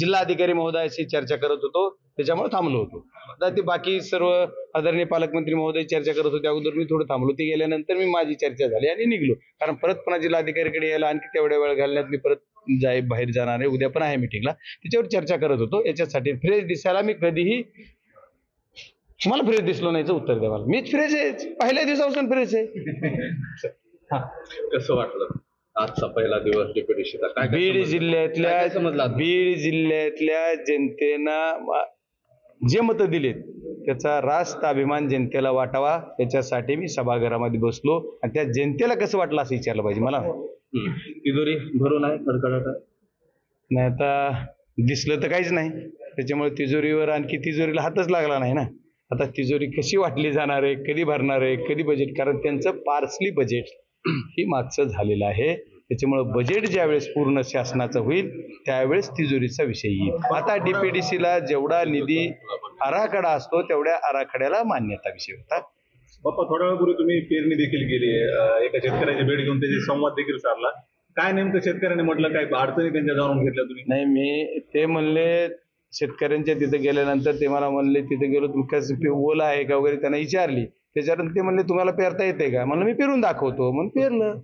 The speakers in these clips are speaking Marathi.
जिल्हाधिकारी महोदयाशी चर्चा करत होतो, त्याच्यामुळे थांबलो होतो. आता ते बाकी सर्व आदरणीय पालकमंत्री महोदय चर्चा करत होते अगोदर, मी थोडं थांबलो. ते गेल्यानंतर माझी चर्चा झाली आणि निघलो, कारण परत पुन्हा जिल्हाधिकारीकडे यायला आणखी तेवढ्या वेळ घालण्यात मी परत बाहेर जाणार आहे. उद्या पण आहे मिटिंगला, त्याच्यावर चर्चा करत होतो. याच्यासाठी फ्रेश दिसायला मी कधीही मला फ्रेश दिसलो नाहीचं उत्तर द्या मला. मीच फ्रेश आहे, पहिल्या दिवसापासून फ्रेश आहे. कसं वाटलं आजचा पहिला दिवस डेप्युटेशनचा? काय बीड जिल्ह्यातल्या जनतेनं जे मतं दिलेत त्याचा रास्त अभिमान जनतेला वाटावा, त्याच्यासाठी मी सभागृहामध्ये बसलो आणि त्या जनतेला कसं वाटलं असं विचारलं पाहिजे मला. तिजोरी भरून आहे, खडखडाट नाही, आता दिसलं तर काहीच नाही, त्याच्यामुळे तिजोरीवर आणखी तिजोरीला हातच लागला नाही ना. आता तिजोरी कशी वाटली जाणार आहे, कधी भरणार आहे, कधी बजेट, कारण त्यांचं पार्सली बजेट ही मागचं झालेलं आहे. त्याच्यामुळे बजेट ज्यावेळेस पूर्ण शासनाचं होईल त्यावेळेस तिजोरीचा विषय येईल. आता डीपीडीसीला जेवढा निधी आराखडा असतो तेवढ्या आराखड्याला मान्यता विषय होता. बाप्पा, थोड्या वेळापूर्वी तुम्ही पेरणी देखील केली आहे, एका शेतकऱ्याची भेट घेऊन त्याची संवाद देखील साधला. काय नेमकं शेतकऱ्यांनी म्हटलं, काय अडचणी त्यांच्या जाणून घेतल्या तुम्ही? नाही, मी ते म्हणले शेतकऱ्यांच्या तिथे गेल्यानंतर ते मला म्हणले तिथे गेलो तुम्ही कसं ओला आहे का वगैरे त्यांना विचारली. त्याच्यानंतर ते म्हणले तुम्हाला पेरता येते का, म्हणलं मी पेरून दाखवतो, म्हणून पेरलं.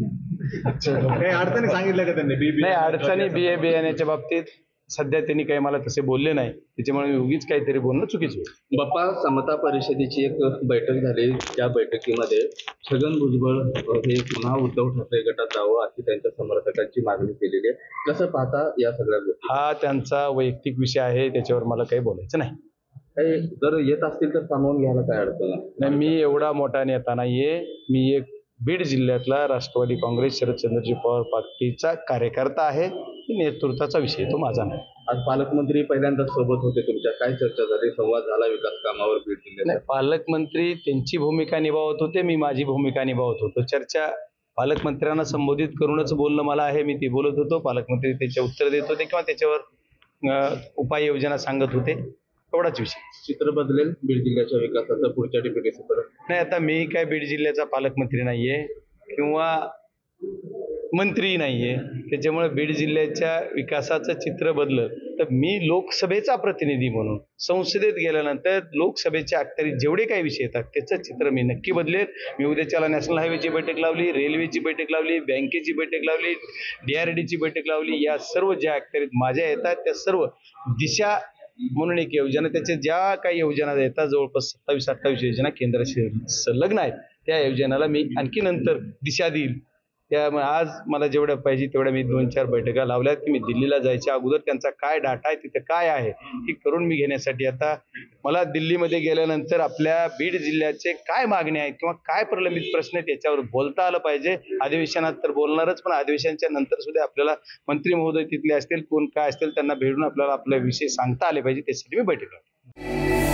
काही अडचणी सांगितल्या का त्यांनी? नाही, अडचणी बियाण्याच्या बाबतीत सध्या त्यांनी काही मला तसे बोलले नाही, त्याच्यामुळे मी उगीच काहीतरी बोलणं चुकीचं होईल. बाप्पा, समता परिषदेची एक बैठक झाली, त्या बैठकीमध्ये छगन भुजबळ हे पुन्हा उद्धव ठाकरे गटात जावं अशी त्यांच्या समर्थकांची मागणी केलेली आहे. कसं पाहता या सगळ्या गोष्टी? हा त्यांचा वैयक्तिक विषय आहे, त्याच्यावर मला काही बोलायचं नाही. काही जर येत असतील तर सामावून घ्यायला काय अडचण नाही, मी एवढा मोठा नेता नाहीये. मी एक बीड जिल्ह्यातला राष्ट्रवादी काँग्रेस शरदचंद्रजी पवार पार्टीचा कार्यकर्ता आहे. नेतृत्वाचा विषय तो माझा नाही. आज पालकमंत्री पहिल्यांदाच सोबत होते तुमच्या, काय चर्चा झाली, संवाद झाला विकास कामावर बीड जिल्ह्यात? पालकमंत्री त्यांची भूमिका निभावत होते, मी माझी भूमिका निभावत होतो. चर्चा पालकमंत्र्यांना संबोधित करूनच बोलणं मला आहे, मी ते बोलत होतो. पालकमंत्री त्याचे उत्तर देत होते किंवा त्याच्यावर उपाययोजना सांगत होते, एवढाच विषय. चित्र बदलेल बीड जिल्ह्याच्या विकासाचं पुढच्या डीपीडीसी परत? नाही, आता मी काय बीड जिल्ह्याचा पालकमंत्री नाहीये किंवा मंत्री नाहीये, त्याच्यामुळे बीड जिल्ह्याच्या विकासाचं चित्र बदललं तर मी लोकसभेचा प्रतिनिधी म्हणून संसदेत गेल्यानंतर लोकसभेच्या अखत्यारीत जेवढे काही विषय येतात त्याचं चित्र मी नक्की बदलेल. मी उद्याच्याला नॅशनल हायवेची बैठक लावली, रेल्वेची बैठक लावली, बँकेची बैठक लावली, DRDची बैठक लावली. या सर्व ज्या अखत्यारीत माझ्या येतात त्या सर्व दिशा म्हणून एक योजना, त्याच्या ज्या काही योजना येतात जवळपास 27-28 योजना केंद्राशी संलग्न आहेत, त्या योजनाला मी आणखी नंतर दिशा देईल. त्यामुळे आज मला जेवढ्या पाहिजे तेवढ्या मी 2-4 बैठका लावल्यात की मी दिल्लीला जायच्या अगोदर त्यांचा काय डाटा आहे, तिथे काय आहे ही करून मी घेण्यासाठी. आता मला दिल्लीमध्ये गेल्यानंतर आपल्या बीड जिल्ह्याचे काय मागणी आहेत किंवा काय प्रलंबित प्रश्न आहेत याच्यावर बोलता आलं पाहिजे. अधिवेशनात तर बोलणारच, पण अधिवेशनाच्या नंतर सुद्धा आपल्याला मंत्री महोदय तिथले असतील, कोण काय असतील, त्यांना भेटून आपल्याला आपले विषय सांगता आले पाहिजे, त्यासाठी मी बैठक लावली.